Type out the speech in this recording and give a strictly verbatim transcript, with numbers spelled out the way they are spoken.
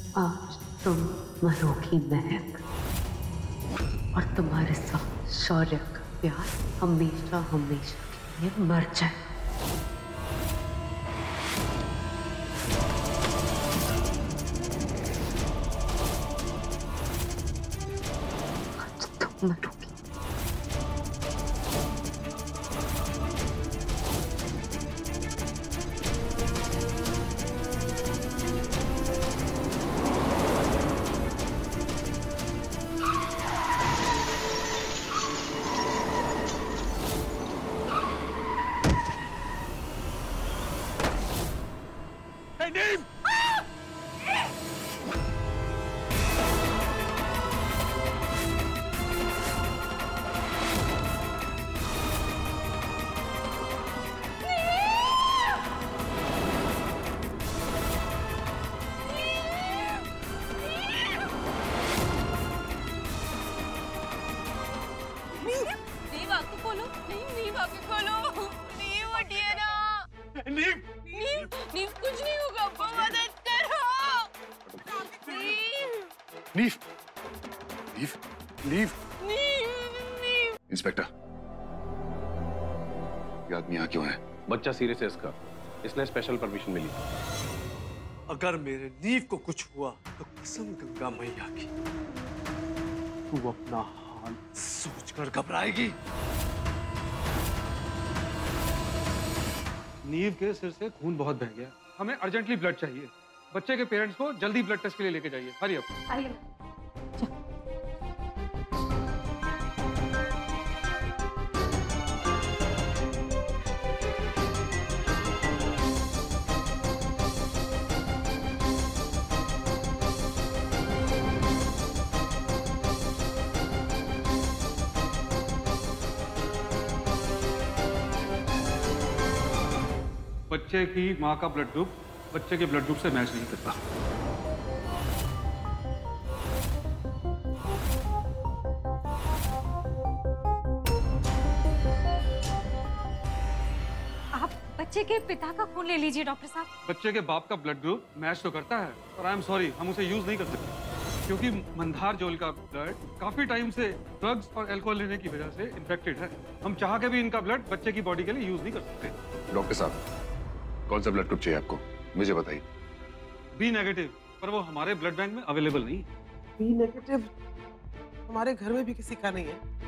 आज तुम मरोगी महक, और तुम्हारे साथ शौर्य का प्यार हमेशा हमेशा के लिए मर जाए। आज तुम मरोगी। नीव! नीव आंखें खोलो, नहीं नीव आंखें खोलो, नीव हटिए ना। नीव! नीव, नीव कुछ नहीं होगा, अब्बा मदद करो। नीव, नीव! नीव! नीव! नीव, नीव। इंस्पेक्टर, ये आदमी यहाँ क्यों है? बच्चा सीरियस है इसका, इसलिए स्पेशल परमिशन मिली। अगर मेरे नीव को कुछ हुआ तो कसम गंगा मैया की, तू अपना हाल सोचकर घबराएगी। नीव के सिर से खून बहुत बह गया, हमें अर्जेंटली ब्लड चाहिए। बच्चे के पेरेंट्स को जल्दी ब्लड टेस्ट के लिए लेके जाइए। Hurry up. आइए। बच्चे की माँ का ब्लड ग्रुप बच्चे के ब्लड ग्रुप से मैच नहीं करता। आप बच्चे के पिता का खून ले लीजिए डॉक्टर साहब। बच्चे के बाप का ब्लड ग्रुप मैच तो करता है, और आई एम सॉरी, हम उसे यूज नहीं कर सकते, क्योंकि मंदार जोल का ब्लड काफी टाइम से ड्रग्स और अल्कोहल लेने की वजह से इन्फेक्टेड है। हम चाह के भी इनका ब्लड बच्चे की बॉडी के लिए यूज नहीं कर सकते। डॉक्टर साहब, कौन सा ब्लड ग्रुप चाहिए आपको? मुझे बताइए। बी नेगेटिव, पर वो हमारे ब्लड बैंक में अवेलेबल नहीं है। बी नेगेटिव हमारे घर में भी किसी का नहीं है।